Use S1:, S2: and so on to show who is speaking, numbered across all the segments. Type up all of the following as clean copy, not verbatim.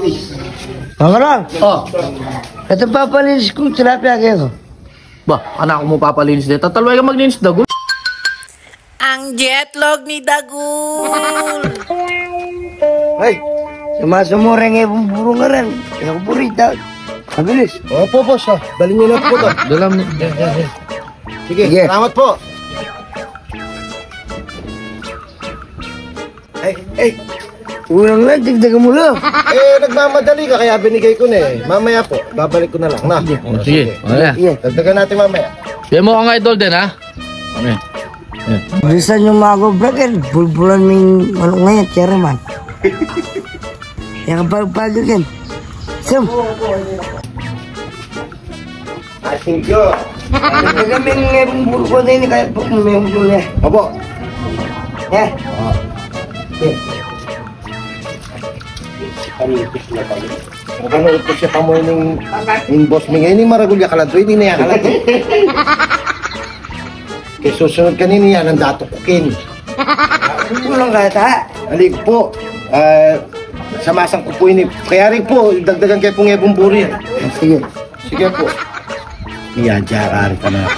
S1: Pangarang,
S2: Oh.
S1: ito papalinis kong tilapia kayo.
S2: Ba, anak mo papalinis dito. Tatalway ka maglinis dagol.
S3: Ang jetlog ni Dagul.
S1: Ay, sumasumura nga yung buro nga rin. Kaya ko burita. Mabilis.
S4: Opo, boss. Dali niyo na po to.
S2: Dalam ni.
S4: Sige,
S1: Sige.
S4: salamat po.
S1: Ay. Ulang lang, tigdagan mo lang.
S4: Nagmamadali ka kaya binigay ko na eh. Mamaya po, babalik ko na lang. Na.
S2: Oh, sige. Ayan.
S1: Iya.
S4: Dagdagan natin mamaya.
S2: Yan mo ang idol din, ha? Ano yan?
S1: Bilisan yung mga go-breaker. Bulbulan ming ano ngayon, chairman. Yang pag-pagigin. Sam.
S4: Ating ko.
S1: Nagaming ngayong bulbo na yun, kaya po kung may bulbo niya.
S4: Opo.
S1: Eh.
S4: Naganood ko siya pamoy ng boss mo ngayon. Hindi maragulya ka lang. Hindi na yan ka lang. Kaya susunod kanina yan ang datukukin.
S1: Ulang kahit ha.
S4: Alig po. Samasang ko po ini. Kaya rin po, dagdagan kayo pong ebong buri yan.
S1: Sige.
S4: Sige po. Yan, diyakari ka na.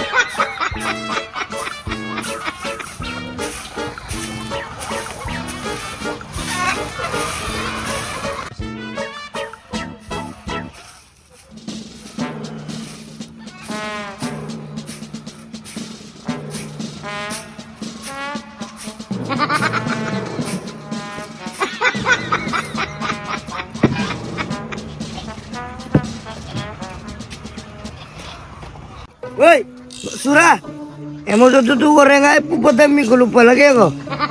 S1: Woi, Sura. Emo tututuko rin nga, pupadami ko lupa lagi ako.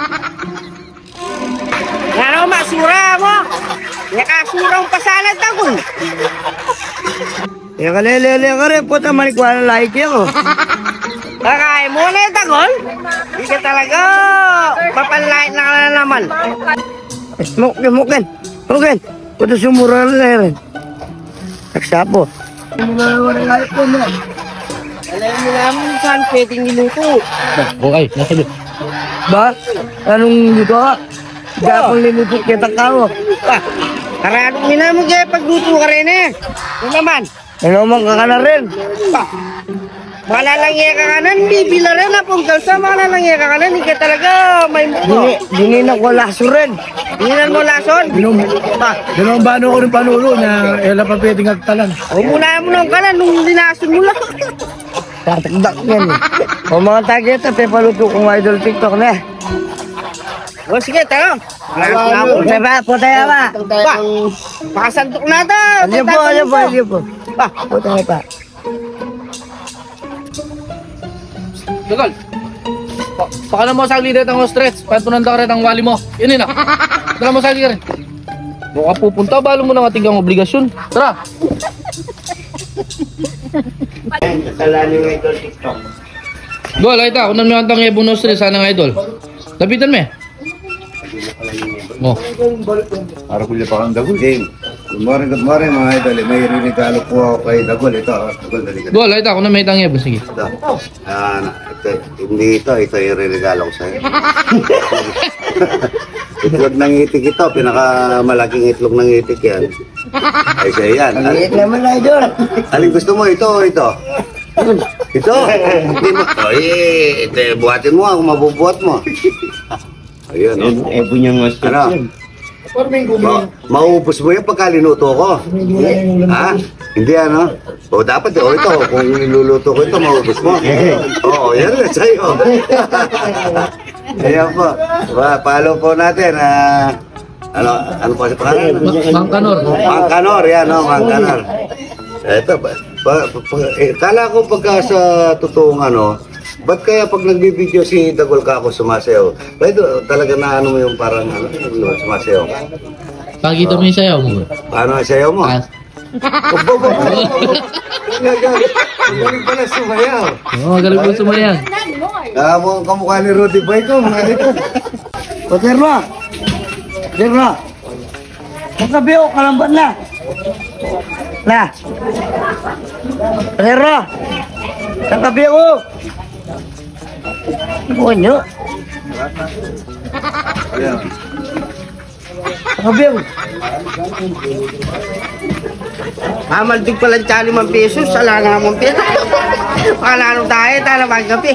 S3: Ano masura mo? Ya kasurang pasanad Dagul.
S1: Ya kalelele ka rin, puta manikwala like ako.
S3: Kakay mo na yung Dagul. Di ka talaga papalait na ka na naman.
S1: Smokin. Puta sumura rin. Taksapo. Wala nga ito na.
S3: Alam mo naman saan pwedeng niluto.
S2: Okay, nasa dito.
S1: Ba? Anong dito ka? Gapang lilipot kita kao.
S3: Karanong ina mo kaya pagluto ka rin eh. Ano naman?
S1: Ano man ka na rin?
S3: Malalangya ka kanan, bibila rin na pong kalsa. Malalangya ka kanan, hindi ka talaga may muko.
S1: Dininan ko laso rin.
S3: Dininan mo lason?
S4: Dalawang bano ko rin panulo na ela pa pwedeng agtalan.
S3: O muna mo nung kanan, nung dinason mo lang.
S1: Tatakdak yan eh. O mga tageta, pepaluto kong idol TikTok na.
S3: O sige, tayo.
S1: Putaya ba?
S3: Ba, pakasandok na ito.
S1: Alyo po. Putaya pa.
S2: Dagol. Baka na mo sa lidet ang stretch. Pantunan ka rin ang wali mo. Yun na. Dala mo sa lidet rin. Baka pupunta, balo mo na ating kang obligasyon. Tara.
S1: Kasalanan ng idol TikTok.
S2: Gol, ay ta. Kunan mo yung antang ebong nostri. Sana nga idol. Lapitan mo Oh.
S4: Para kuya pa kang Dagul. Good morning mga idol. May regalo po ako kay Dagul. Ito, Dagul, dali ka.
S2: Gol, ay ta. Kunan mo yung antang ebong. Sige.
S4: Ito yung regalo ko sa'yo. Itlog ng itik ito, pinakamalaking itlog ng itik yan. Ay sa'yo yan.
S1: Liit naman idol.
S4: Alin gusto mo? Ito o ito? Ito? Hindi mo. Ito, buhatin mo kung mabubuhat mo. Ayun, o.
S1: Punya mas
S4: Ano? Maubos mo yan pagka linuto ko. Ha? Hindi ano? O dapat ito, kung niluluto ko ito, maubos mo. Oo, yan na sa'yo. Ayan po. Follow po natin. Ano po sa pangalan?
S2: Mang Kanor.
S4: Mang Kanor, yan o, Mang Kanor. Ito, kala ko pagka sa totoong ano, ba't kaya pag nagbibideo si Dagul ka ako sumasayaw? Pwede talaga na ano mo yung parang ano, sumasayaw ka?
S2: Pakita mo yung sayaw mo.
S4: Paano ang sayaw mo? Galing pala sumayaw.
S2: Oo, galing mo sumayaw.
S4: Mo kamukha ni Rudy Boy ko, mga ito.
S1: O Terno. Magkabi o, kalamban na. Terno. Magkabi o. Bunyo. Kabiyaw.
S3: Mamaldig pala ng 5 pesos. Ala nga mong pesos. Pakalano tayo. Tayo magkapi.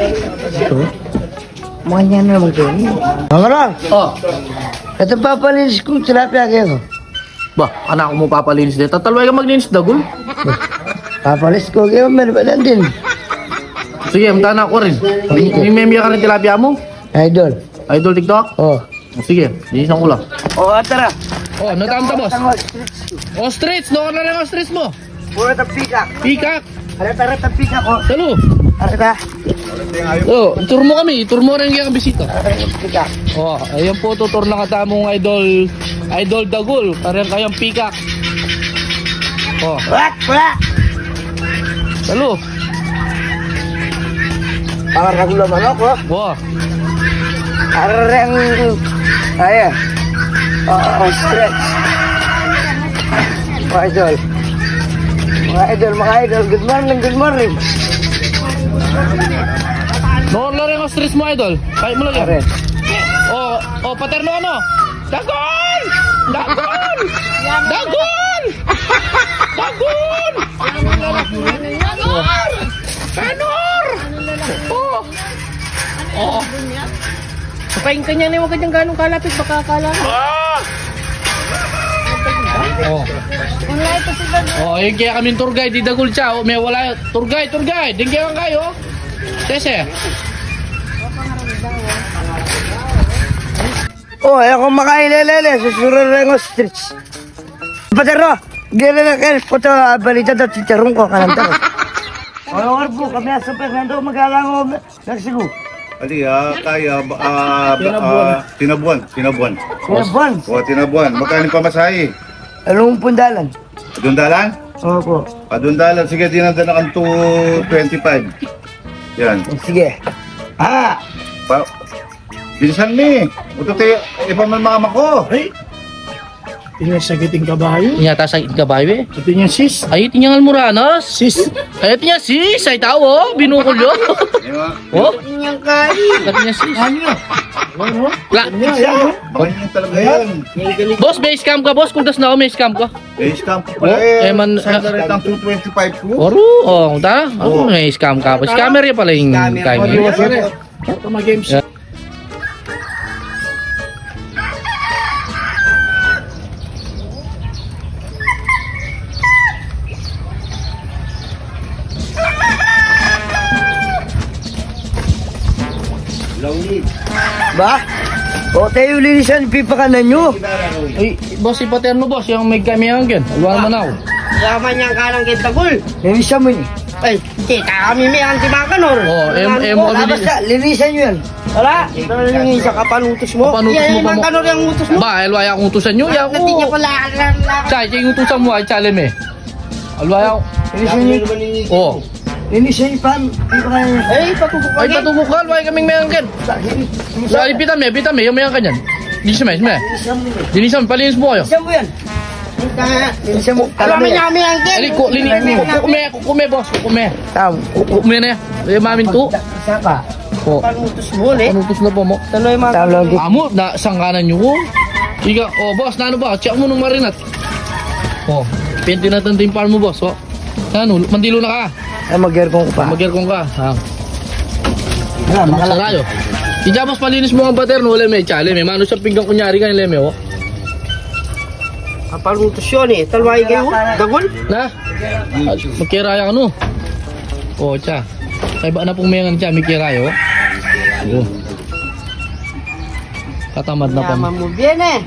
S1: Mga niya na naman kayo. Mga lang.
S2: Oh.
S1: Ito papalinis kong tilapia kayo.
S2: Ba, anak mo papalinis dito. Tatalway ka maglinis dagol.
S1: Papalis ko kayo, meron pa lang din.
S2: Sige, amtana ko rin. May memya ka ng tilapia mo?
S1: Idol.
S2: Idol TikTok?
S1: Oh.
S2: Sige, linisan ko lang.
S3: O, tara.
S2: Oh, natamta boss. Ostrich, no na lang ostrich mo.
S1: Puro tapika.
S2: Pikak.
S1: Tara tapika ko.
S2: Talo.
S1: Tara.
S2: Oh, tour mo kami. Tour mo rin yung bisita.
S1: Tapika.
S2: Oh, ayan po tutor na katamong idol dagol. Parang kayang pikak. Oh,
S1: Wala.
S2: talo.
S1: Parang naman ako.
S2: Oh,
S1: Parang... Ayan. Oh, stretch. Mga idol. Mga idol. Good morning.
S2: no na rin ostrich mo idol. Kaya mo lang yan.
S1: Pare.
S2: Oh, paterno ano? Dagol! Dagol! Dagol! Dagol! Kanor! Oh! Oh!
S3: Papain ka niya na huwag ka dyan ganong kalapit. Baka akala.
S2: Oh. Oh, yung kaya kami tour guide di Dagol siya. Oh, may wala tour guide. Din kaya kayo. Tese.
S1: Oh, ako makailelele. Susunod ng ostrich. Patero. Gila na kayo. Puto, balita daw chicharong ko. Kananta ko. Oh, orbo. Kami sa Fernando. Magalang ko. Nagsigo.
S4: Ali, kaya, tinabuan.
S1: Sinabuan.
S4: O, tinabuan. Magkano pa masahe?
S1: Along pundalan.
S4: Padundalan?
S1: Opo.
S4: Padundalan. Sige, dinadala kang 225. Yan.
S1: Sige.
S4: Bilisan mi. Ito tayo, ipaman mga mako.
S5: Ay, sagiting kabayo.
S2: Inyata sa kabayo eh.
S5: Ito niya sis.
S2: Ay, tinyang almoranas.
S5: Sis.
S2: Ay, tinya sis. Ay tao, oh. Binukol yun. Oh,
S3: Inyang kain.
S2: tinya sis.
S5: Ano?
S4: Bakit yun talaga yan?
S2: Boss, may scam ka, boss. Kung das na ako, may scam ka.
S4: Base camp ko
S2: Oh, eh, man-
S4: Saan na rin ang 225 ko?
S2: Oro, oh, ta? Oh, may scam ka. Scammer yan pala yung kain mo.
S5: Ito mga games.
S1: Ba? O tayo linisan pipakanan nyo.
S2: Ay, boss, si Paterno, boss. Yung may kami hanggan. Alwan man ako.
S3: Yaman niyang kanang kitagol.
S1: Linisan mo yun.
S3: Ay, hindi. Kami may ang tibakan or.
S2: Oh, mo kami din.
S1: Basta, linisan nyo yan.
S3: Wala. Ito sa kapanutos mo.
S2: Kapanutos mo pa mo.
S3: Kanor yung utos mo.
S2: Ba, alwaya akong utusan nyo. Ya
S3: Dati niya
S2: ko.
S3: pala.
S2: Chay, yung utusan mo ay chale me. Alwaya ako.
S1: Linisan nyo.
S2: Oh.
S1: Linisan nyo pa. Pipakanan nyo.
S3: Ay, patubok
S2: Ay, patubok ka. Alwaya kaming may hanggan. Ay, pitame. Yung may hanggan yan. Linisan mo,
S1: Linisan mo yun.
S2: Linisan, palinis mo kayo.
S1: Linisan mo yan. Linisan mo.
S3: Alam mo niya kami ang kin.
S2: Ali, kukume, boss. Kukume.
S1: Tam.
S2: Kukume na yan. Ay, mamin to.
S1: Isa pa.
S2: Oh.
S3: Panutos mo ulit.
S2: Panutos na po mo.
S3: Taloy mga.
S1: Tawag dito.
S2: Amo, na sangkanan nyo ko. Ika, oh boss, na ano ba? Check mo nung marinat. Oh, pinti natin din farm mo boss. Oh. Ano, mandilo na ka.
S1: Ay, mag-aircon ko pa.
S2: Mag-aircon ka. Ha.
S1: Makalaki.
S2: Sarayo. Ika boss, palinis mo ang paterno. Wala may chale. May mano siya pinggang kunyari ka yung leme. Oh.
S3: Panutos yun eh. Talway kayo. Dagol.
S2: Na? Magkiraya ka no. Oh, tsa. Kaya ba na pong mayangan siya, may kirayo. Oh. Katamad na pa.
S3: Yaman mo bien eh.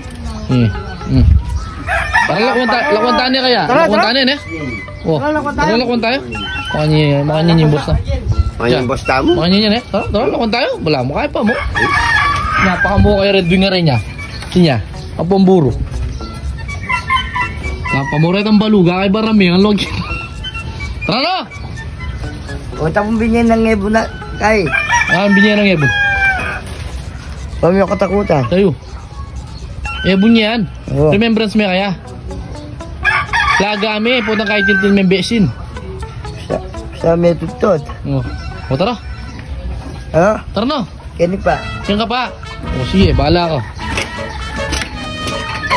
S2: Parang lakwantaan niya kaya. Lakwantaan niya, oh. Tara, lakwan tayo. Makanya yung boss na.
S3: Ang boss tamo.
S2: Makanya niya, tara, lakwan tayo. Wala mo, kaya pa mo. Napaka-mukha kayo red winger rin niya. Sinya, ang pamburo. Napamuret ang baluga kay Barami, ang log. Tara na!
S1: O, tapong binyan ng ebo na. Kay.
S2: Ang binyan ng ebon.
S1: Pami ako katakutan.
S2: Tayo. Ebon niya yan.
S1: Oo.
S2: Remembrance may kaya. Lagami, putang kahit tiltil may besin.
S1: Sa may tutod.
S2: Oh. O tara.
S1: Ha?
S2: Tara na.
S1: Kani pa.
S2: Siyan ka pa. O sige, bahala ka.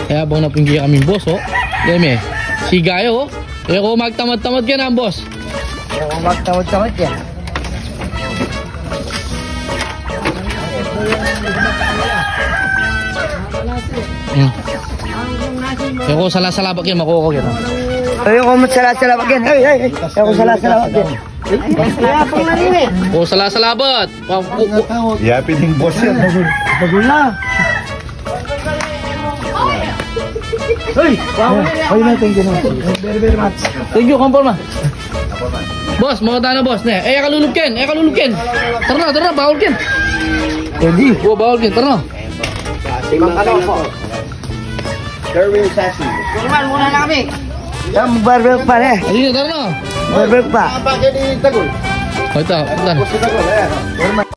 S2: Kaya bang napinggi kami boss, oh. Deme, sigayo, oh. Kaya ko magtamad-tamad ka na, boss.
S1: Oo, magtamad-tamad yan.
S2: Kaya ko sala-salabak yan, makuha ko yan.
S1: Ayoko magsala-salabak yan. Ayoko sala-salabak yan. Yapang na rin eh.
S2: O, sala-salabat.
S4: Yapin yung boss yan.
S1: Bagul na. Uy! Uy na, thank you na. Very much.
S2: Thank you, Kampol ma. Boss, mga tana boss. Kalulugkin. Tara na, bawal kin.
S1: Pwede.
S2: O, bawal kin, tara na.
S3: Normal muna na kami.
S1: Mag-barbell pa rin.
S2: Ayun, tara na.
S1: Barbell pa.
S2: O, ito.